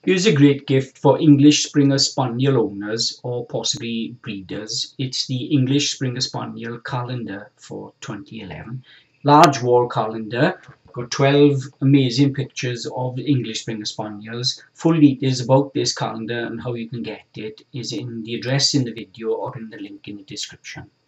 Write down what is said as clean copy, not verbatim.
Here's a great gift for English Springer Spaniel owners or possibly breeders. It's the English Springer Spaniel Calendar for 2011. Large wall calendar, got 12 amazing pictures of English Springer Spaniels. Full details about this calendar and how you can get it is in the address in the video or in the link in the description.